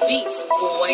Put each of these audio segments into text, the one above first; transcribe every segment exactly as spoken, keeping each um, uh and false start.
beats, boy.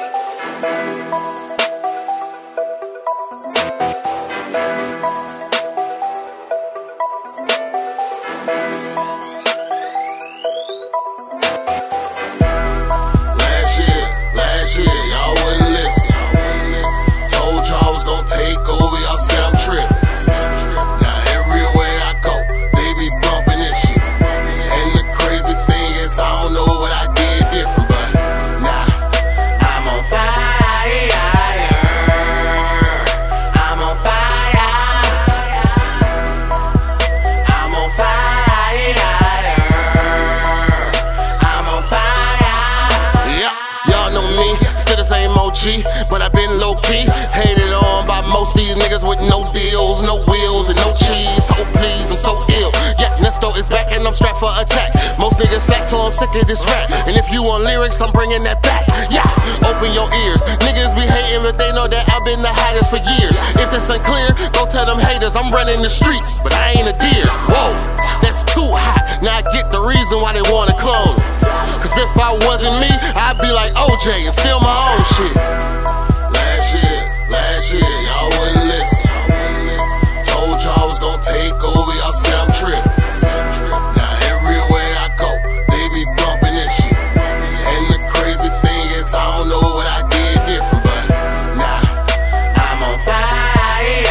But I've been low-key, hated on by most these niggas with no deals, no wheels, and no cheese. Oh please, I'm so ill. Yeah, Nesto is back and I'm strapped for attack. Most niggas slack, so I'm sick of this rap. And if you want lyrics, I'm bringing that back. Yeah, open your ears. Niggas be hating, but they know that I've been the hottest for years. If that's unclear, go tell them haters I'm running the streets, but I ain't a deer. Whoa, that's too hot. Now I get the reason why they wanna clone. Cause if I wasn't me, I'd be like O J and steal my own shit. Last year, last year, y'all wouldn't listen. Told y'all I was gonna take over, y'all said I'm tripping. Now everywhere I go, they be bumping this shit. And the crazy thing is, I don't know what I did different, but nah, I'm on fire.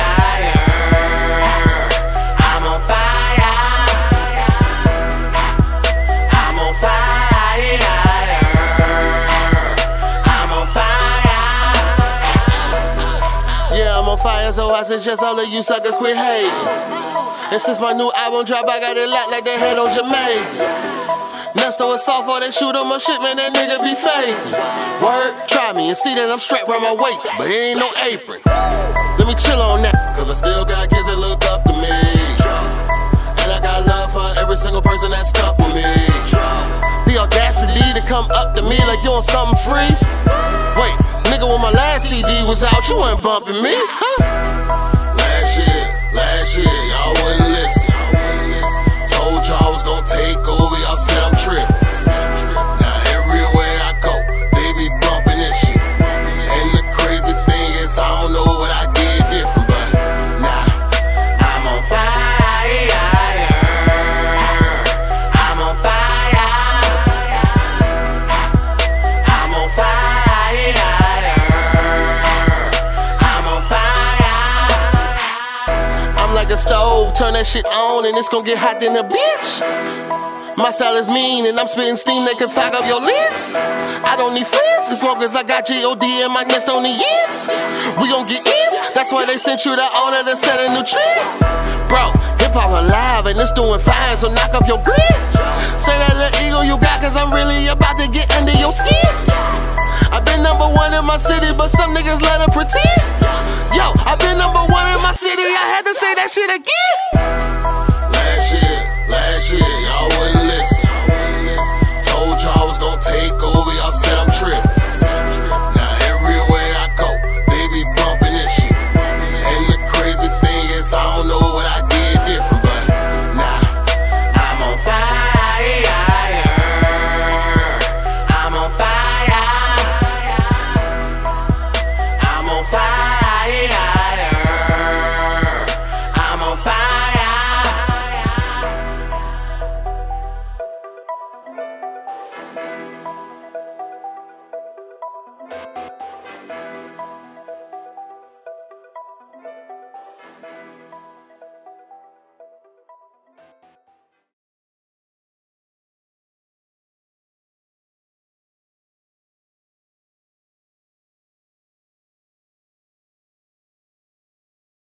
I'm on fire. I'm on fire. I'm on fire. Yeah, I'm on fire, so I suggest all of you suckers quit hating. And since my new album drop, I got it locked like they had on Jamaica. Nesto is soft or they shoot on my shit, man, that nigga be fake. Word, try me and see that I'm strapped around my waist, but it ain't no apron. Let me chill on that, cause I still got kids that look up to me. And I got love for every single person that stuck with me. The audacity to come up to me like you want something free. Wait, nigga, when my last C D was out, you weren't bumping me, huh? Last year, last year, y'all wouldn't listen. Told y'all I was gonna take over, y'all said I'm tripping. Now everywhere I go, they be bumping this shit. And the crazy thing is, I don't know what I did different, but nah, I'm on fire. I'm on fire. I'm on fire. I'm on fire. I'm like a stove, turn that shit on and it's gon' get hot in a bitch. My style is mean and I'm spitting steam that can fog up your lids. I don't need friends as long as I got G O D and my nest on the ends. We gon' get in, that's why they sent you the owner to set a new trend. Bro, hip-hop alive and it's doing fine, so knock off your grid. Say that little ego you got, cause I'm really about to get under your skin. I've been number one in my city, but some niggas let them pretend. Yo, I've been number one in my city, I had to say that shit again. Last year, last year, y'all wouldn't listen.